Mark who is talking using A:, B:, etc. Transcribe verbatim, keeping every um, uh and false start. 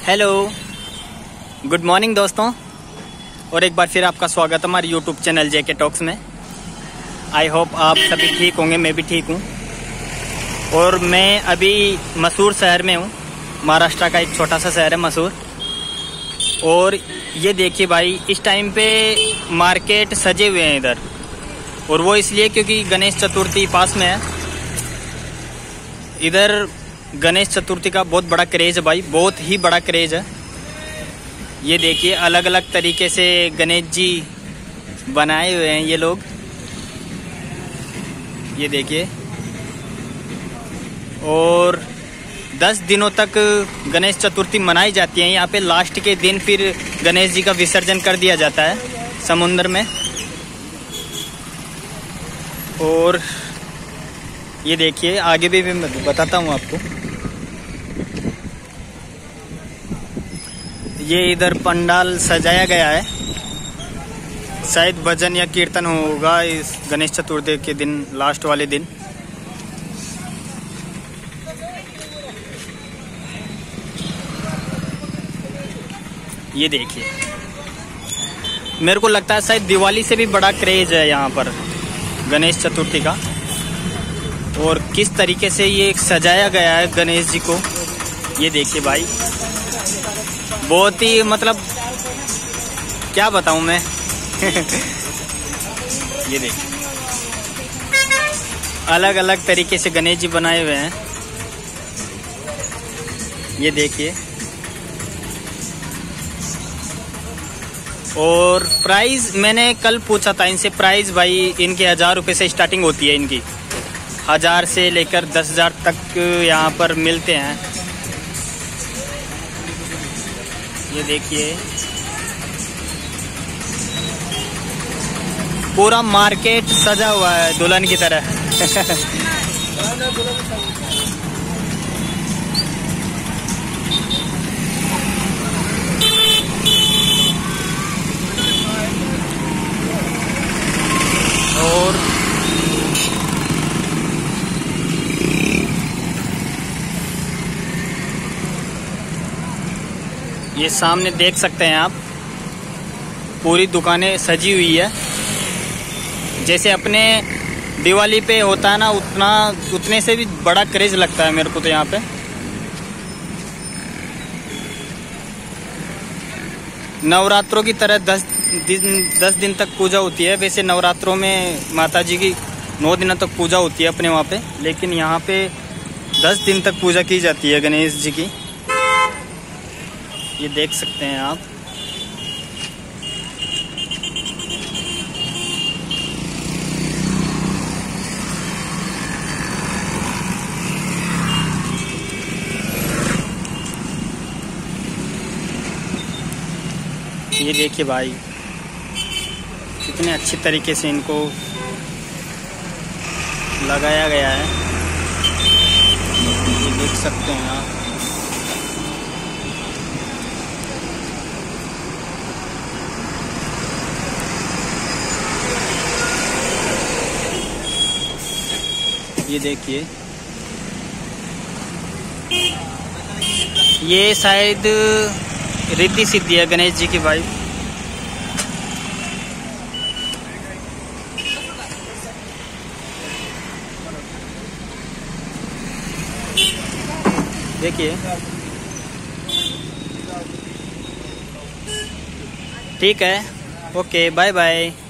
A: Hello, good morning दोस्तों। और एक बार फिर आपका स्वागत है हमारे यूट्यूब चैनल जेके टॉक्स में। आई होप आप सभी ठीक होंगे, मैं भी ठीक हूँ। और मैं अभी मसूर शहर में हूँ। महाराष्ट्र का एक छोटा सा शहर है मसूर। और ये देखिए भाई, इस टाइम पे मार्केट सजे हुए हैं इधर, और वो इसलिए क्योंकि गणेश चतुर्थी पास में है। इधर गणेश चतुर्थी का बहुत बड़ा क्रेज है भाई, बहुत ही बड़ा क्रेज है। ये देखिए, अलग अलग तरीके से गणेश जी बनाए हुए हैं ये लोग, ये देखिए। और दस दिनों तक गणेश चतुर्थी मनाई जाती है। यहाँ पे लास्ट के दिन फिर गणेश जी का विसर्जन कर दिया जाता है समुद्र में। और ये देखिए, आगे भी मैं बताता हूँ आपको। ये इधर पंडाल सजाया गया है, शायद भजन या कीर्तन होगा इस गणेश चतुर्थी के दिन, लास्ट वाले दिन। ये देखिए, मेरे को लगता है शायद दिवाली से भी बड़ा क्रेज है यहाँ पर गणेश चतुर्थी का। और किस तरीके से ये सजाया गया है गणेश जी को, ये देखिए भाई। बहुत ही मतलब क्या बताऊं मैं। ये देखिए, अलग अलग तरीके से गणेश जी बनाए हुए हैं, ये देखिए। और प्राइस मैंने कल पूछा था इनसे, प्राइस भाई इनके हजार रुपये से स्टार्टिंग होती है इनकी। हजार से लेकर दस हजार तक यहाँ पर मिलते हैं। ये देखिए, पूरा मार्केट सजा हुआ है दुल्हन की तरह। और ये सामने देख सकते हैं आप, पूरी दुकानें सजी हुई है। जैसे अपने दिवाली पे होता है ना, उतना उतने से भी बड़ा क्रेज लगता है मेरे को तो यहाँ पे। नवरात्रों की तरह दस दिन दस दिन तक पूजा होती है। वैसे नवरात्रों में माता जी की नौ दिनों तक पूजा होती है अपने वहाँ पे, लेकिन यहाँ पे दस दिन तक पूजा की जाती है गणेश जी की। ये देख सकते हैं आप। ये देखिए भाई, कितने अच्छी तरीके से इनको लगाया गया है, ये देख सकते हैं आप। ये देखिए, ये शायद रिद्धि सिद्धि है गणेश जी की भाई। देखिए, ठीक है, ओके, बाय बाय।